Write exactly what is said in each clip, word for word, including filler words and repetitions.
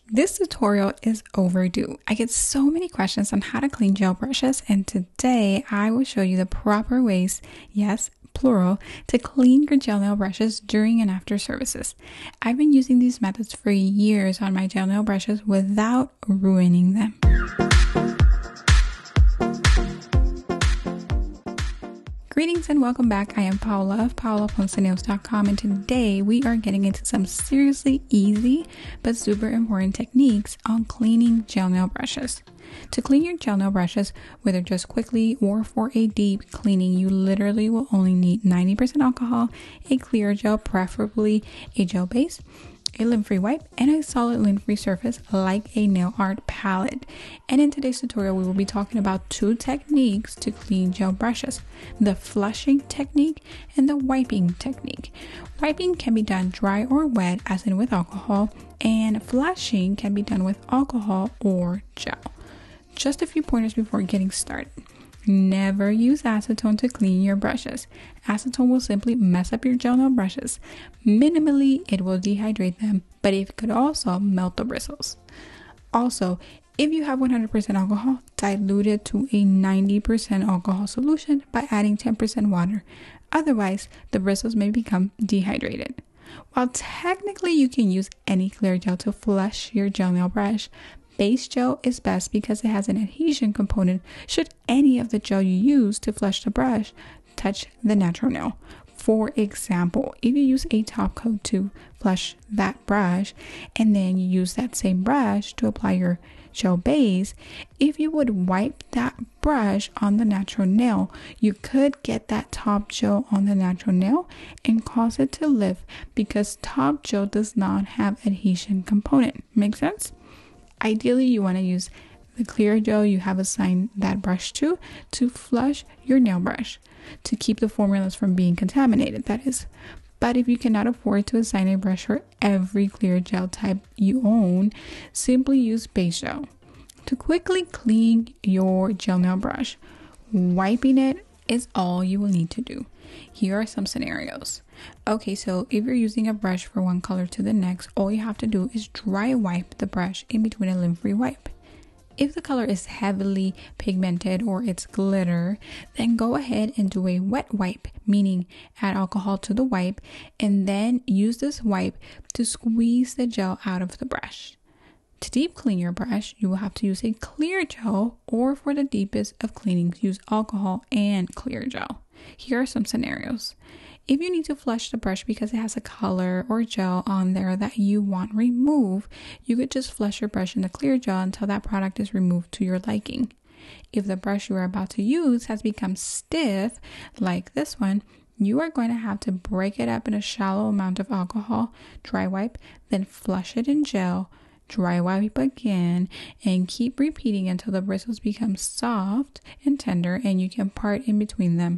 This tutorial is overdue. I get so many questions on how to clean gel brushes, and today I will show you the proper ways, yes, plural, to clean your gel nail brushes during and after services. I've been using these methods for years on my gel nail brushes without ruining them. Greetings and welcome back. I am Paola of paola ponce nails dot com, and today we are getting into some seriously easy but super important techniques on cleaning gel nail brushes. To clean your gel nail brushes, whether just quickly or for a deep cleaning, you literally will only need ninety percent alcohol, a clear gel, preferably a gel base, a lint-free wipe, and a solid lint-free surface like a nail art palette. And in today's tutorial, we will be talking about two techniques to clean gel brushes: the flushing technique and the wiping technique. Wiping can be done dry or wet, as in with alcohol, and flushing can be done with alcohol or gel. Just a few pointers before getting started. Never use acetone to clean your brushes. Acetone will simply mess up your gel nail brushes. Minimally, it will dehydrate them, but it could also melt the bristles. Also, if you have one hundred percent alcohol, dilute it to a ninety percent alcohol solution by adding ten percent water. Otherwise, the bristles may become dehydrated. While technically you can use any clear gel to flush your gel nail brush, base gel is best because it has an adhesion component should any of the gel you use to flush the brush touch the natural nail. For example, if you use a top coat to flush that brush and then you use that same brush to apply your gel base, if you would wipe that brush on the natural nail, you could get that top gel on the natural nail and cause it to lift because top gel does not have adhesion component. Make sense? Ideally, you want to use the clear gel you have assigned that brush to to flush your nail brush, to keep the formulas from being contaminated, that is. But if you cannot afford to assign a brush for every clear gel type you own, simply use base gel. To quickly clean your gel nail brush, wiping it is all you will need to do. Here are some scenarios. Okay, so if you're using a brush for one color to the next, all you have to do is dry wipe the brush in between a lint-free wipe. If the color is heavily pigmented or it's glitter, then go ahead and do a wet wipe, meaning add alcohol to the wipe and then use this wipe to squeeze the gel out of the brush. To deep clean your brush, you will have to use a clear gel, or for the deepest of cleanings, use alcohol and clear gel. Here are some scenarios. If you need to flush the brush because it has a color or gel on there that you want removed, you could just flush your brush in the clear gel until that product is removed to your liking. If the brush you are about to use has become stiff, like this one, you are going to have to break it up in a shallow amount of alcohol, dry wipe, then flush it in gel, dry wipe again, and keep repeating until the bristles become soft and tender and you can part in between them.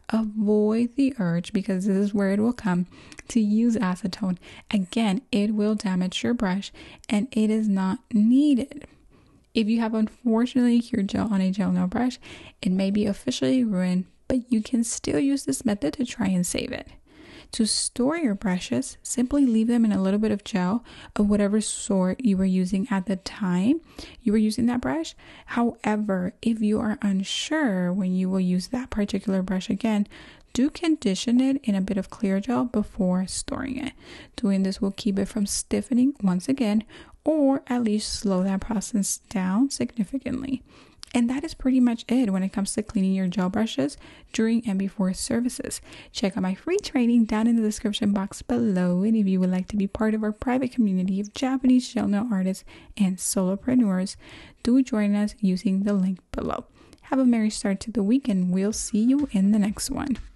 Avoid the urge, because this is where it will come, to use acetone. Again, it will damage your brush and it is not needed. If you have unfortunately cured gel on a gel nail brush, it may be officially ruined, but you can still use this method to try and save it. To store your brushes, simply leave them in a little bit of gel of whatever sort you were using at the time you were using that brush. However, if you are unsure when you will use that particular brush again, do condition it in a bit of clear gel before storing it. Doing this will keep it from stiffening once again, or at least slow that process down significantly. And that is pretty much it when it comes to cleaning your gel brushes during and before services. Check out my free training down in the description box below. And if you would like to be part of our private community of Japanese gel nail artists and solopreneurs, do join us using the link below. Have a merry start to the week, and we'll see you in the next one.